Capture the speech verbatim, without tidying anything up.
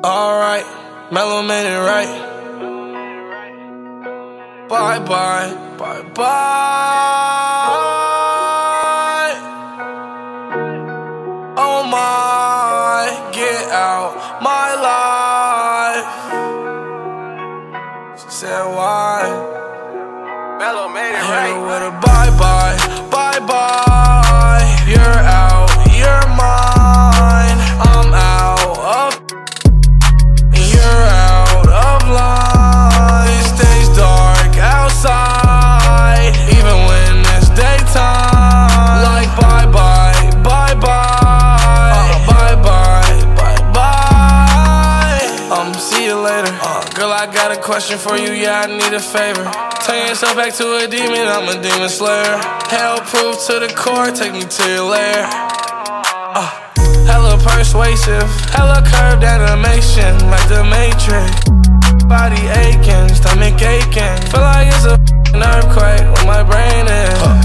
Alright, Mellow made it right. Bye bye, bye bye. Oh my, get out my life. She said why? Mellow made it I right. hit her with a bye bye, bye bye. You're out, you're mine. I'm out of, and you're out of line. It stays dark outside, even when it's daytime. Like bye bye, bye bye, uh, bye bye, bye bye. Um, see you later. Uh, girl, I got a question for you. Yeah, I need a favor. Turn yourself back to a demon, I'm a demon slayer. Hell proof to the core, take me to your lair. uh, Hella persuasive, hella curved animation, like the Matrix. Body aching, stomach aching, feel like it's a earthquake when my brain is. uh,